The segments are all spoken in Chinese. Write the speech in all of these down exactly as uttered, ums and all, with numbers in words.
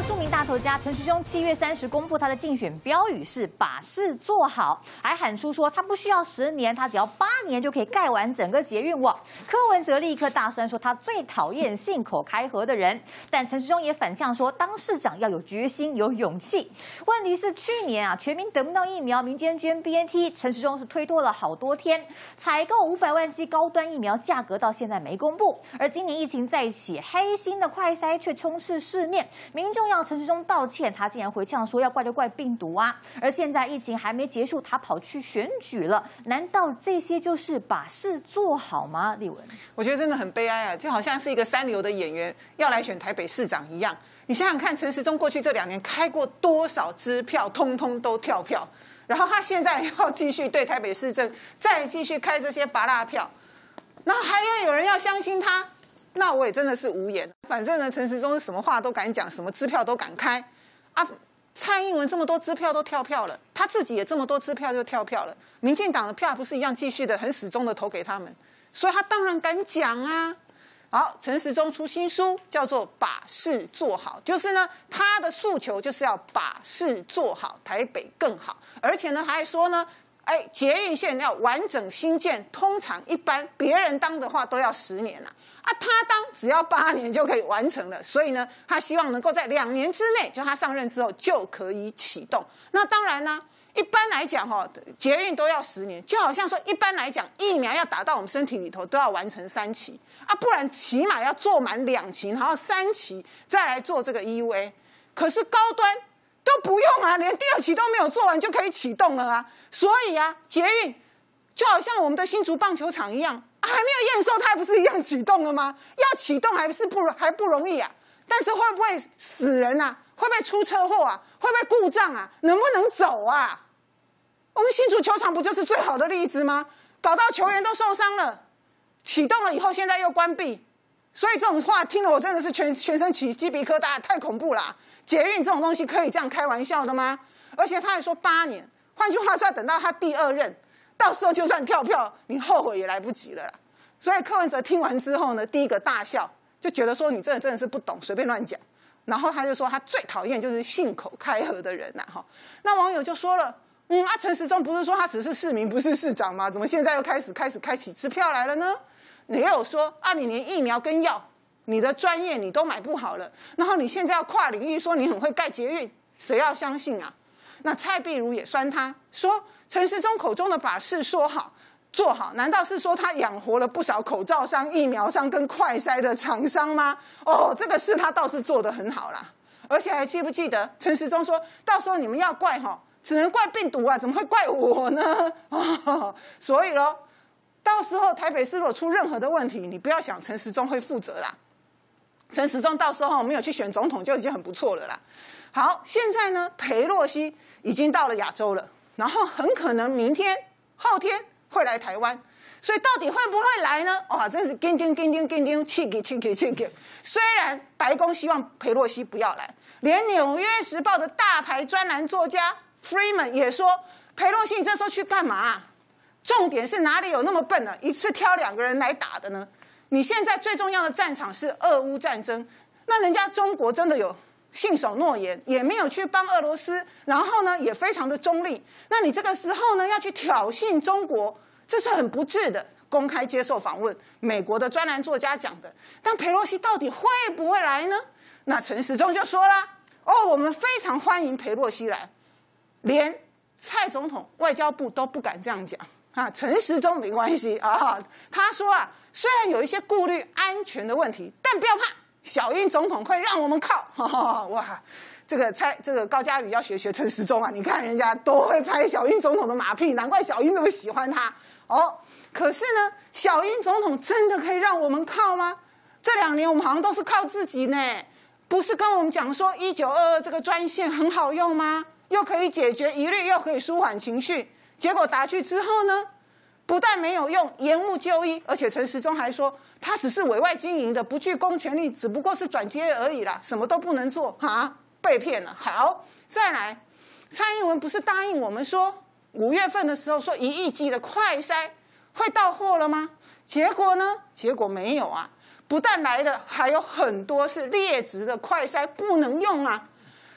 数名大头家陈时中七月三十公布他的竞选标语是“把事做好”，还喊出说他不需要十年，他只要八年就可以盖完整个捷运网。柯文哲立刻大酸说他最讨厌信口开河的人，但陈时中也反呛说当市长要有决心、有勇气。问题是去年啊，全民得不到疫苗，民间捐 B N T， 陈时中是推脱了好多天，采购五百万剂高端疫苗价格到现在没公布。而今年疫情再起，黑心的快筛却充斥市面，民众要陈时中道歉，他竟然回呛说要怪就怪病毒啊！而现在疫情还没结束，他跑去选举了，难道这些就是把事做好吗？立文， 我觉得真的很悲哀啊，就好像是一个三流的演员要来选台北市长一样。你想想看，陈时中过去这两年开过多少支票，通通都跳票，然后他现在要继续对台北市政再继续开这些芭乐票，那还要有人要相信他？那我也真的是无言。反正呢，陈时中什么话都敢讲，什么支票都敢开啊。蔡英文这么多支票都跳票了，他自己也这么多支票就跳票了，民进党的票还不是一样继续的很始终的投给他们，所以他当然敢讲啊。好，陈时中出新书，叫做《把事做好》，就是呢，他的诉求就是要把事做好，台北更好，而且呢，他还说呢。哎，捷运线要完整新建，通常一般别人当的话都要十年啊，啊，他当只要八年就可以完成了，所以呢，他希望能够在两年之内，就他上任之后就可以启动。那当然呢，一般来讲哈，捷运都要十年，就好像说一般来讲，疫苗要打到我们身体里头都要完成三期啊，不然起码要做满两期，然后三期再来做这个 E U A。可是高端。都不用啊，连第二期都没有做完就可以启动了啊！所以啊，捷运就好像我们的新竹棒球场一样，啊、还没有验收，它还不是一样启动了吗？要启动还是不还不容易啊？但是会不会死人啊？会不会出车祸啊？会不会故障啊？能不能走啊？我们新竹球场不就是最好的例子吗？搞到球员都受伤了，启动了以后现在又关闭。所以这种话听了我真的是全全身起鸡皮疙瘩，太恐怖了！捷运这种东西可以这样开玩笑的吗？而且他还说八年，换句话说，等到他第二任，到时候就算跳票，你后悔也来不及了啦。所以柯文哲听完之后呢，第一个大笑，就觉得说你真的真的是不懂，随便乱讲。然后他就说他最讨厌就是信口开河的人呐、啊、哈。那网友就说了，嗯啊，陈时中不是说他只是市民不是市长吗？怎么现在又开始开始开启支票来了呢？你也有说啊，你连疫苗跟药，你的专业你都买不好了，然后你现在要跨领域说你很会盖捷运，谁要相信啊？那蔡壁如也酸他说，陈时中口中的把事说好做好，难道是说他养活了不少口罩商、疫苗商跟快筛的厂商吗？哦，这个事他倒是做得很好啦。而且还记不记得陈时中说，到时候你们要怪哈，只能怪病毒啊，怎么会怪我呢？哦、所以咯。到时候台北市如果出任何的问题，你不要想陈时中会负责啦。陈时中到时候没有去选总统就已经很不错了啦。好，现在呢，裴洛西已经到了亚洲了，然后很可能明天、后天会来台湾，所以到底会不会来呢？哇，真是叮叮叮叮叮叮，气给气给气给。虽然白宫希望裴洛西不要来，连《纽约时报》的大牌专栏作家 Freeman 也说，裴洛西你这时候去干嘛、啊？重点是哪里有那么笨呢、啊？一次挑两个人来打的呢？你现在最重要的战场是俄乌战争，那人家中国真的有信守诺言，也没有去帮俄罗斯，然后呢也非常的中立。那你这个时候呢要去挑衅中国，这是很不智的。公开接受访问，美国的专栏作家讲的。但裴洛西到底会不会来呢？那陈时中就说啦：“哦，我们非常欢迎裴洛西来，连蔡总统、外交部都不敢这样讲。”啊，陈时中没关系啊。他说啊，虽然有一些顾虑安全的问题，但不要怕，小英总统会让我们靠。哈哈哇，这个蔡这个高嘉瑜要学学陈时中啊，你看人家都会拍小英总统的马屁，难怪小英这么喜欢他哦。可是呢，小英总统真的可以让我们靠吗？这两年我们好像都是靠自己呢，不是跟我们讲说一九二二这个专线很好用吗？又可以解决疑虑，又可以舒缓情绪。结果打去之后呢，不但没有用，延误就医，而且陈时中还说他只是委外经营的，不具公权力，只不过是转接而已啦，什么都不能做啊，被骗了。好，再来，蔡英文不是答应我们说五月份的时候说一亿剂的快筛会到货了吗？结果呢？结果没有啊，不但来的还有很多是劣质的快筛不能用啊。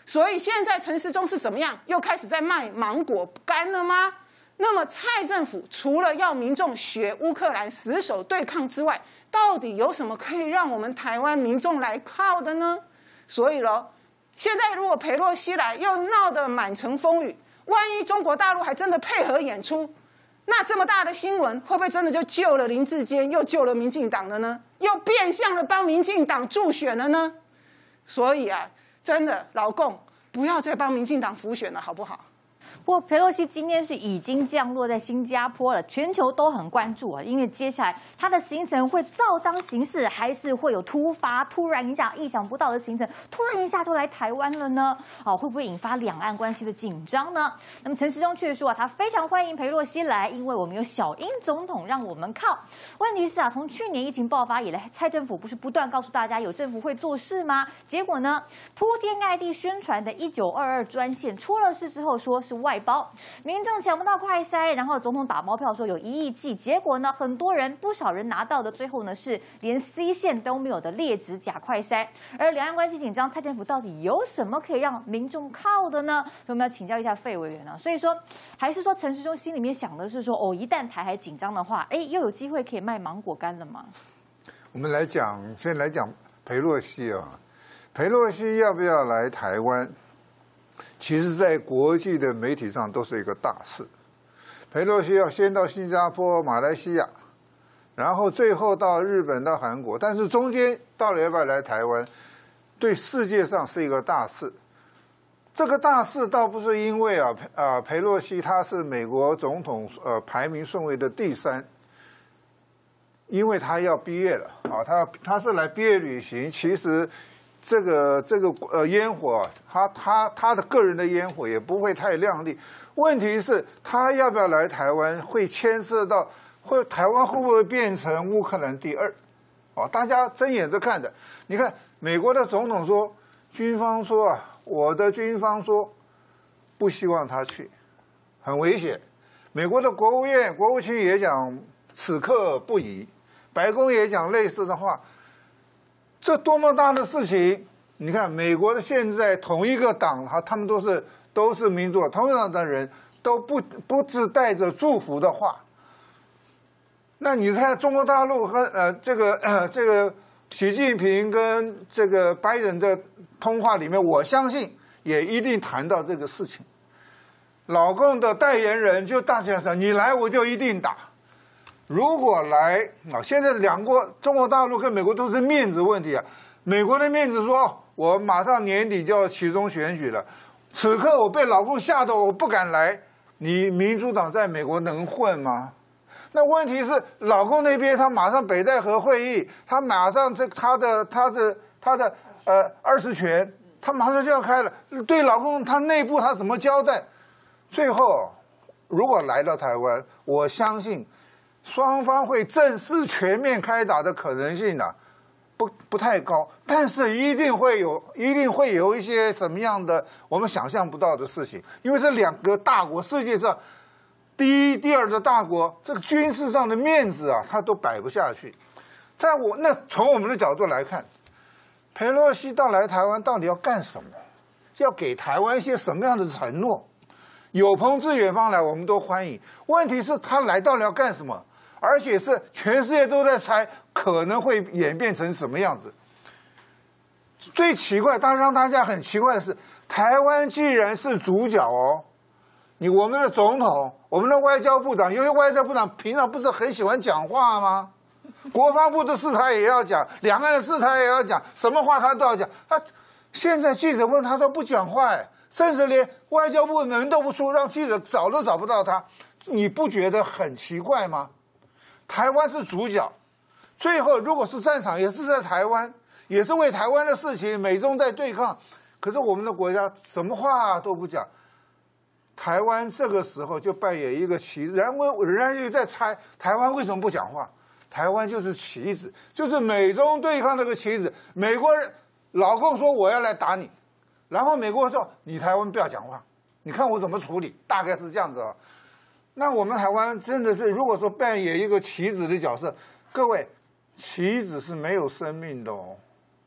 所以现在陈时中是怎么样？又开始在卖芒果干了吗？那么蔡政府除了要民众学乌克兰死守对抗之外，到底有什么可以让我们台湾民众来靠的呢？所以咯，现在如果裴洛西来，又闹得满城风雨，万一中国大陆还真的配合演出，那这么大的新闻会不会真的就救了林智坚，又救了民进党了呢？又变相的帮民进党助选了呢？所以啊，真的老共不要再帮民进党辅选了，好不好？ 不过，裴洛西今天是已经降落在新加坡了，全球都很关注啊，因为接下来他的行程会照章行事，还是会有突发、突然一下意想不到的行程，突然一下就来台湾了呢？哦，会不会引发两岸关系的紧张呢？那么陈时中却说啊，他非常欢迎裴洛西来，因为我们有小英总统让我们靠。问题是啊，从去年疫情爆发以来，蔡政府不是不断告诉大家有政府会做事吗？结果呢，铺天盖地宣传的一九二二专线出了事之后，说是外包，民众抢不到快筛，然后总统打包票说有一亿剂，结果呢，很多人不少人拿到的，最后呢是连 C 线都没有的劣质假快筛。而两岸关系紧张，蔡政府到底有什么可以让民众靠的呢？所以我们要请教一下费委员啊。所以说，还是说陈时中心里面想的是说，哦，一旦台海紧张的话，哎，又有机会可以卖芒果干了吗？ 我们来讲，先来讲裴洛西啊，裴洛西要不要来台湾？其实，在国际的媒体上都是一个大事。裴洛西要先到新加坡、马来西亚，然后最后到日本、到韩国，但是中间到底要不要来台湾，对世界上是一个大事。这个大事倒不是因为啊啊裴洛西他是美国总统呃排名顺位的第三，因为他要毕业了啊，他他是来毕业旅行，其实。这个这个呃烟火啊，他他他的个人的烟火也不会太亮丽。问题是，他要不要来台湾，会牵涉到会台湾会不会变成乌克兰第二？哦，大家睁眼着看的。你看，美国的总统说，军方说啊，我的军方说不希望他去，很危险。美国的国务院国务卿也讲此刻不宜，白宫也讲类似的话。这多么大的事情！你看，美国的现在同一个党，哈，他们都是都是民主，同一个党的人都不不是带着祝福的话。那你看中国大陆和呃这个呃这个习近平跟这个拜登的通话里面，我相信也一定谈到这个事情。老共的代言人就大先生，你来我就一定打。如果来啊，现在两国中国大陆跟美国都是面子问题啊。美国的面子说，我马上年底就要期中选举了，此刻我被老共吓得我不敢来，你民主党在美国能混吗？那问题是老共那边他马上北戴河会议，他马上这他的他的他的呃二十权，他马上就要开了，对老共他内部他怎么交代？最后如果来到台湾，我相信。双方会正式全面开打的可能性呢、啊，不不太高，但是一定会有，一定会有一些什么样的我们想象不到的事情，因为这两个大国，世界上第一、第二的大国，这个军事上的面子啊，它都摆不下去。在我那从我们的角度来看，裴洛西到来台湾到底要干什么？要给台湾一些什么样的承诺？有朋自远方来，我们都欢迎。问题是，他来到了要干什么？而且是全世界都在猜可能会演变成什么样子。最奇怪，但让大家很奇怪的是，台湾既然是主角哦，你我们的总统、我们的外交部长，因为外交部长平常不是很喜欢讲话吗？国防部的事他也要讲，两岸的事他也要讲，什么话他都要讲。他现在记者问他都不讲话，甚至连外交部门都不出，让记者找都找不到他，你不觉得很奇怪吗？台湾是主角，最后如果是战场，也是在台湾，也是为台湾的事情，美中在对抗。可是我们的国家什么话都不讲，台湾这个时候就扮演一个棋子，然后人家就在猜台湾为什么不讲话？台湾就是棋子，就是美中对抗这个棋子。美国人老共说我要来打你，然后美国说你台湾不要讲话，你看我怎么处理，大概是这样子啊。那我们台湾真的是，如果说扮演一个棋子的角色，各位，棋子是没有生命的哦，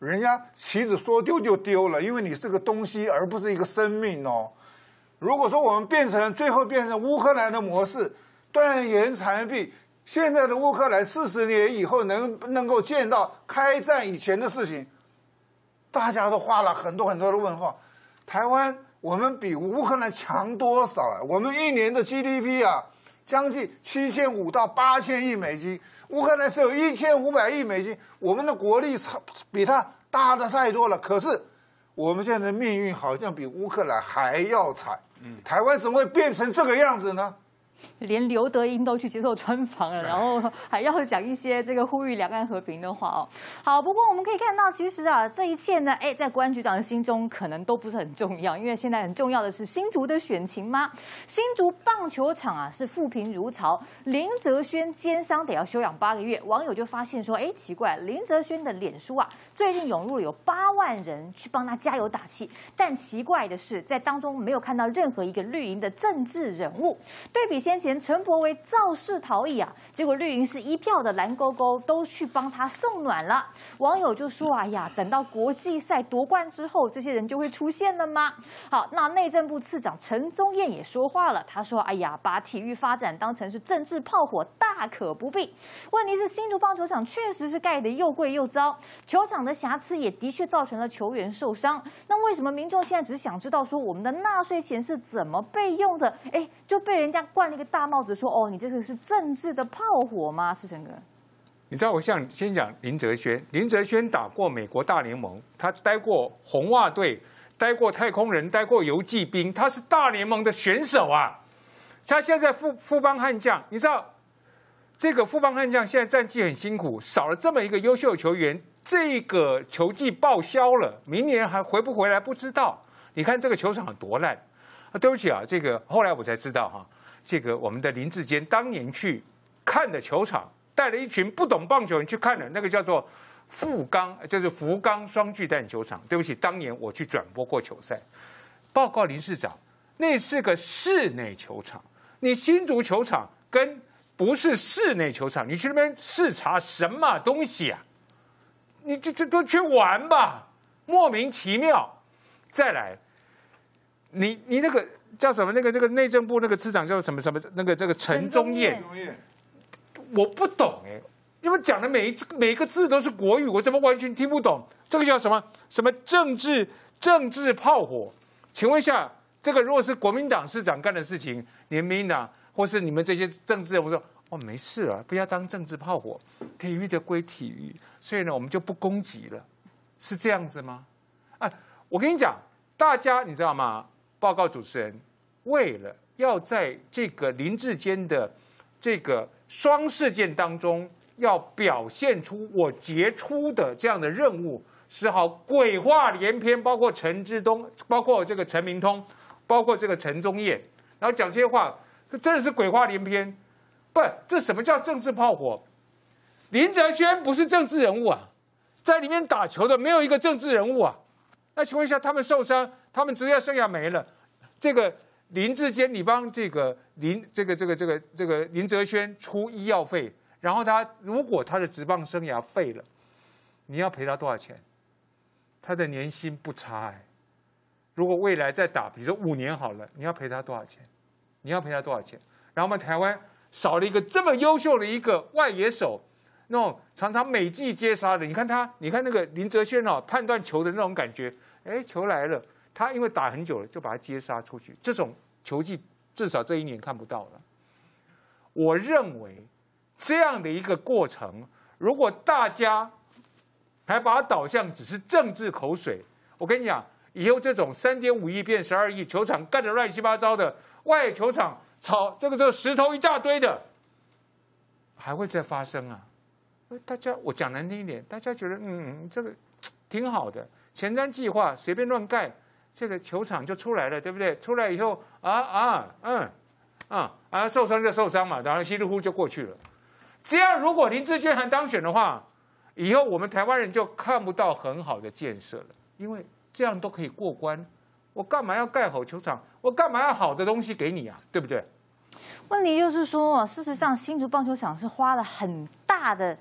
人家棋子说丢就丢了，因为你是个东西，而不是一个生命哦。如果说我们变成最后变成乌克兰的模式，断言残壁，现在的乌克兰四十年以后能能够见到开战以前的事情，大家都画了很多很多的问号。台湾我们比乌克兰强多少啊？我们一年的 G D P 啊，将近七千五到八千亿美金。乌克兰只有一千五百亿美金，我们的国力差比他大的太多了。可是我们现在的命运好像比乌克兰还要惨。嗯，台湾怎么会变成这个样子呢？ 连刘德英都去接受专访了，然后还要讲一些这个呼吁两岸和平的话哦。好，不过我们可以看到，其实啊，这一切呢，哎，在国安局长的心中可能都不是很重要，因为现在很重要的是新竹的选情吗？新竹棒球场啊是负评如潮，林哲轩肩伤得要休养八个月，网友就发现说，哎，奇怪，林哲轩的脸书啊，最近涌入了有八万人去帮他加油打气，但奇怪的是，在当中没有看到任何一个绿营的政治人物，对比先前陈柏惟肇事逃逸啊，结果绿营是一票的蓝勾勾都去帮他送暖了。网友就说：“哎呀，等到国际赛夺冠之后，这些人就会出现了吗？”好，那内政部次长陈宗彦也说话了，他说：“哎呀，把体育发展当成是政治炮火，大可不必。问题是新竹棒球场确实是盖得又贵又糟，球场的瑕疵也的确造成了球员受伤。那为什么民众现在只想知道说我们的纳税钱是怎么被用的？哎，就被人家冠了一个大帽子说，哦，你这个是政治的炮火吗？世成哥， 你知道，我想先讲林哲轩。林哲轩打过美国大联盟，他待过红袜队，待过太空人，待过游骑兵，他是大联盟的选手啊。他现在富富邦悍将，你知道这个富邦悍将现在战绩很辛苦，少了这么一个优秀球员，这个球季报销了，明年还回不回来不知道。你看这个球场有多烂啊！对不起啊，这个后来我才知道哈。这个我们的林志坚当年去看的球场，带了一群不懂棒球人去看的，那个叫做富冈，就是福冈双巨蛋球场。对不起，当年我去转播过球赛。报告林市长，那是个室内球场，你新竹球场跟不是室内球场，你去那边视察什么东西啊？你这这都去玩吧，莫名其妙。再来，你你那个。叫什么？那个那个内政部那个次长叫什么什么？那个这个陈宗彦，我不懂哎，因为讲的每一每一个字都是国语，我怎么完全听不懂？这个叫什么什么政治政治炮火？请问一下，这个如果是国民党市长干的事情，你们民进党或是你们这些政治人物说哦没事啊，不要当政治炮火，体育的归体育，所以呢我们就不攻击了，是这样子吗？啊，我跟你讲，大家你知道吗？报告主持人，为了要在这个林志坚的这个双事件当中，要表现出我杰出的这样的任务，只好鬼话连篇，包括陈志东，包括这个陈明通，包括这个陈宗彦，然后讲这些话，真的是鬼话连篇。不，这什么叫政治炮火？林哲轩不是政治人物啊，在里面打球的没有一个政治人物啊。那请问一下，他们受伤，他们职业生涯没了，这个林志坚，你帮这个林这个这个这个这个林哲轩出医药费，然后他如果他的职棒生涯废了，你要赔他多少钱？他的年薪不差哎。如果未来再打，比如说五年好了，你要赔他多少钱？你要赔他多少钱？然后我们台湾少了一个这么优秀的一个外野手。那种常常每季接杀的，你看他，你看那个林哲轩哦，判断球的那种感觉，哎，球来了，他因为打很久了，就把他接杀出去。这种球技至少这一年看不到了。我认为这样的一个过程，如果大家还把它导向只是政治口水，我跟你讲，以后这种三点五亿变十二亿，球场干得乱七八糟的，外野球场草这个这个石头一大堆的，还会再发生啊？大家，我讲难听一点，大家觉得嗯，这个挺好的，前瞻计划随便乱盖，这个球场就出来了，对不对？出来以后啊啊嗯啊啊受伤就受伤嘛，然后稀里糊涂就过去了。这样如果林志坚还当选的话，以后我们台湾人就看不到很好的建设了，因为这样都可以过关。我干嘛要盖好球场？我干嘛要好的东西给你啊？对不对？ 问题就是说，事实上新竹棒球场是花了很大的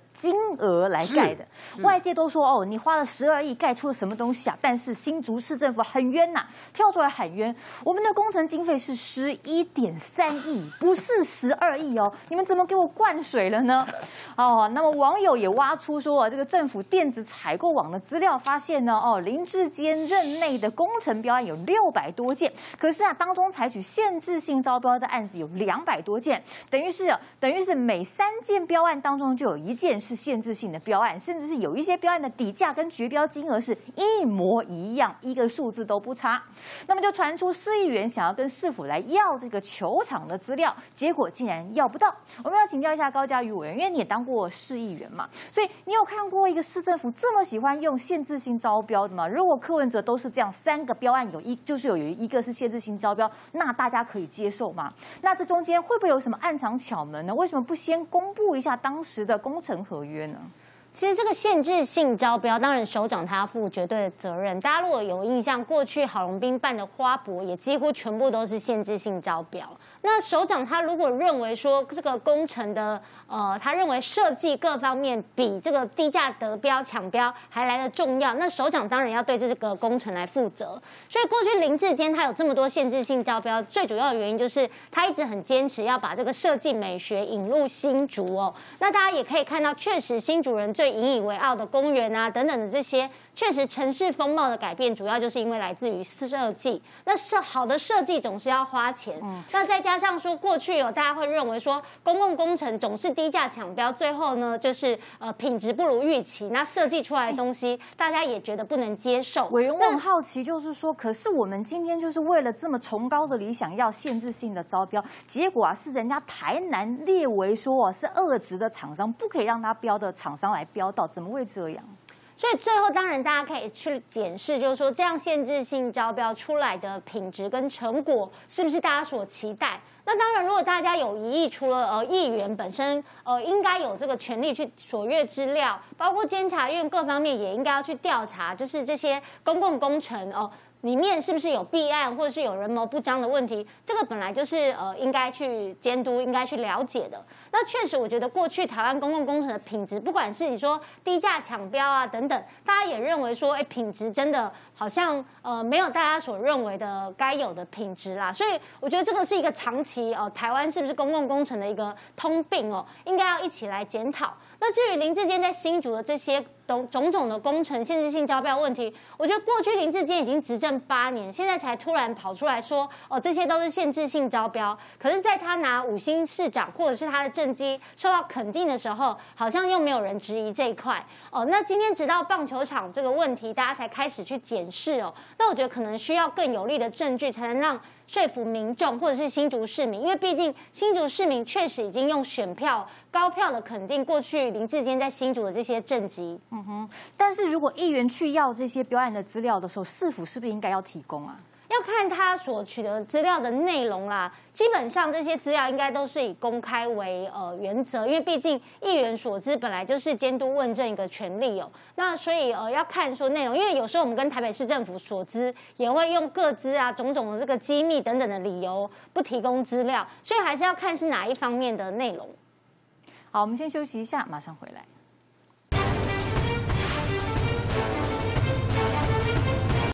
金额来盖的。外界都说哦，你花了十二亿盖出了什么东西啊？但是新竹市政府很冤呐、啊，跳出来喊冤，我们的工程经费是十一点三亿，不是十二亿哦，你们怎么给我灌水了呢？哦，那么网友也挖出说，这个政府电子采购网的资料发现呢，哦，林智坚任内的工程标案有六百多件，可是啊，当中采取限制性招标的案子有两百多件，等于是等于是每三件标案当中就有一件是限制性的标案，甚至是有一些标案的底价跟绝标金额是一模一样，一个数字都不差。那么就传出市议员想要跟市府来要这个球场的资料，结果竟然要不到。我们要请教一下高嘉瑜委员，因为你也当过市议员嘛，所以你有看过一个市政府这么喜欢用限制性招标的吗？如果柯文哲都是这样，三个标案有一就是有一个是限制性招标，那大家可以接受吗？那这中间会不会有什么暗藏巧门呢？为什么不先公布一下当时的工程合约呢？ 其实这个限制性招标，当然首长他要负绝对的责任。大家如果有印象，过去郝龙斌办的花博也几乎全部都是限制性招标。那首长他如果认为说这个工程的呃，他认为设计各方面比这个低价得标抢标还来得重要，那首长当然要对这个工程来负责。所以过去林智坚他有这么多限制性招标，最主要的原因就是他一直很坚持要把这个设计美学引入新竹哦。那大家也可以看到，确实新竹人最引以为傲的公园啊等等的这些，确实城市风貌的改变，主要就是因为来自于设计。那设好的设计总是要花钱，嗯、那再加上说过去有、哦、大家会认为说公共工程总是低价抢标，最后呢就是呃品质不如预期，那设计出来的东西大家也觉得不能接受。 委员我很好奇，就是说，可是我们今天就是为了这么崇高的理想，要限制性的招标，结果啊是人家台南列为说啊是恶质的厂商，不可以让他标的厂商来标到，怎么会这样？ 所以最后当然大家可以去检视，就是说这样限制性招标出来的品质跟成果是不是大家所期待？那当然，如果大家有疑义，除了呃议员本身呃应该有这个权利去索阅资料，包括监察院各方面也应该要去调查，就是这些公共工程哦。里面是不是有弊案，或者是有人谋不彰的问题？这个本来就是呃应该去监督、应该去了解的。那确实，我觉得过去台湾公共工程的品质，不管是你说低价抢标啊等等，大家也认为说，哎，品质真的好像呃没有大家所认为的该有的品质啦。所以我觉得这个是一个长期呃台湾是不是公共工程的一个通病哦，应该要一起来检讨。那至于林智坚在新竹的这些种种种的工程限制性招标问题，我觉得过去林智坚已经执政八年，现在才突然跑出来说，哦，这些都是限制性招标。可是，在他拿五星市长或者是他的政绩受到肯定的时候，好像又没有人质疑这一块。哦，那今天直到棒球场这个问题，大家才开始去检视哦。那我觉得可能需要更有力的证据，才能让说服民众或者是新竹市民，因为毕竟新竹市民确实已经用选票高票的肯定过去林智坚在新竹的这些政绩。 嗯哼，但是如果议员去要这些标案的资料的时候，市府是不是应该要提供啊？ 要看他所取得资料的内容啦，基本上这些资料应该都是以公开为呃原则，因为毕竟议员所知本来就是监督问政一个权利哦。那所以呃要看说内容，因为有时候我们跟台北市政府所知也会用个资啊、种种的这个机密等等的理由不提供资料，所以还是要看是哪一方面的内容。 好，我们先休息一下，马上回来。